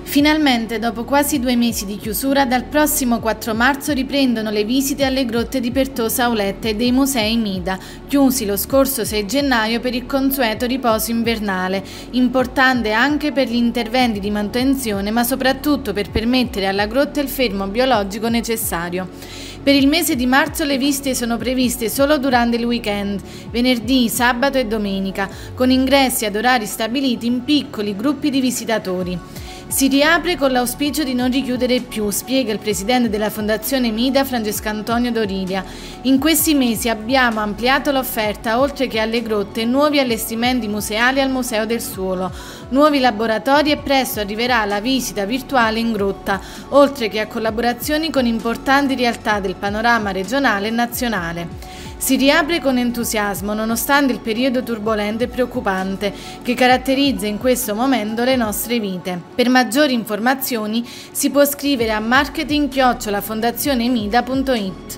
Finalmente, dopo quasi 2 mesi di chiusura, dal prossimo 4 marzo riprendono le visite alle grotte di Pertosa Aulette e dei musei Mida, chiusi lo scorso 6 gennaio per il consueto riposo invernale, importante anche per gli interventi di manutenzione, ma soprattutto per permettere alla grotta il fermo biologico necessario. Per il mese di marzo le visite sono previste solo durante il weekend, venerdì, sabato e domenica, con ingressi ad orari stabiliti in piccoli gruppi di visitatori. Si riapre con l'auspicio di non richiudere più, spiega il presidente della Fondazione Mida, Francesco Antonio Dorilia. In questi mesi abbiamo ampliato l'offerta, oltre che alle grotte, nuovi allestimenti museali al Museo del Suolo, nuovi laboratori e presto arriverà la visita virtuale in grotta, oltre che a collaborazioni con importanti realtà del panorama regionale e nazionale. Si riapre con entusiasmo nonostante il periodo turbolento e preoccupante che caratterizza in questo momento le nostre vite. Per maggiori informazioni si può scrivere a marketing@fondazionemida.it.